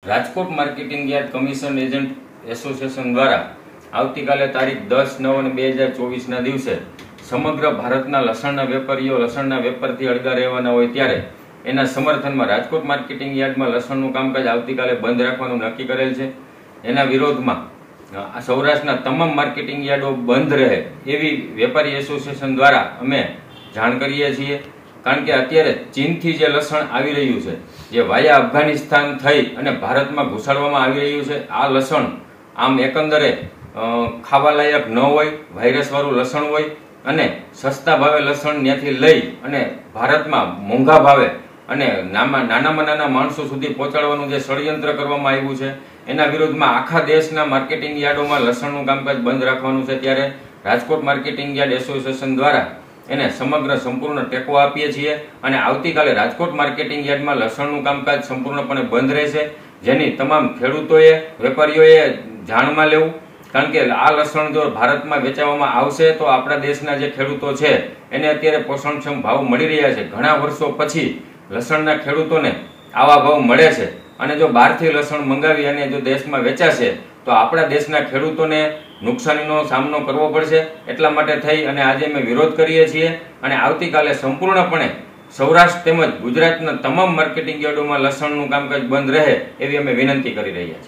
Rajkot marketing yard commission agent association દ્વારા આવતીકાલે તારીખ 10/9/2024ના દિવસે સમગ્ર ભારતના લસણના વેપારીઓ લસણના વેપારથી અળગા રહેવાના હોય ત્યારે એના સમર્થનમાં રાજકોટ માર્કેટિંગ યાર્ડમાં લસણનું કામકાજ આવતીકાલે બંધ રાખવાનું નક્કી કરેલ છે। એના વિરોધમાં સૌરાષ્ટ્રના તમામ માર્કેટિંગ યાર્ડો બંધ રહે એવી વેપારી એસોસિએશન દ્વારા અમે જાણ કરીએ છીએ। કારણ કે અત્યારે ચીનથી જે લસણ આવી રહ્યું છે, જે વાયા અફઘાનિસ્તાન થઈ અને ભારતમાં ઘુસાડવામાં આવી રહ્યું છે, આ લસણ આમ એકંદરે ખાવા લાયક ન હોય, વાયરસવાળું લસણ હોય અને સસ્તા ભાવે લસણ ત્યાંથી લઈ અને ભારતમાં મોંઘા ભાવે અને નાનામાં નાના માણસો સુધી પહોંચાડવાનું જે ષડયંત્ર કરવામાં આવ્યું છે, એના વિરોધમાં આખા દેશના માર્કેટિંગ યાર્ડોમાં લસણનું કામકાજ બંધ રાખવાનું છે। ત્યારે રાજકોટ માર્કેટિંગ યાર્ડ એસોસિએશન દ્વારા એને સંપૂર્ણ ટેકો આપીએ છીએ અને આવતીકાલે રાજકોટ માર્કેટિંગ યાર્ડમાં લસણનું કામકાજ સંપૂર્ણપણે બંધ રહેશે, જેની તમામ ખેડૂતોએ વેપારીઓએ જાણમાં લેવું। કારણ કે આ લસણ જો ભારતમાં વેચાવામાં આવશે તો આપણા દેશના જે ખેડૂતો છે એને અત્યારે પોષણક્ષમ ભાવ મળી રહ્યા છે। ઘણા વર્ષો પછી લસણના ખેડૂતોને આવા ભાવ મળે છે અને જો બહારથી લસણ મંગાવી અને જો દેશમાં વેચાશે તો આપણા દેશના ખેડૂતોને નુકસાનીનો સામનો કરવો પડશે। એટલા માટે થઈ અને આજે અમે વિરોધ કરીએ છીએ અને આવતીકાલે સંપૂર્ણપણે સૌરાષ્ટ્ર તેમજ ગુજરાતના તમામ માર્કેટિંગ યાર્ડોમાં લસણનું કામકાજ બંધ રહે એવી અમે વિનંતી કરી રહ્યા છીએ।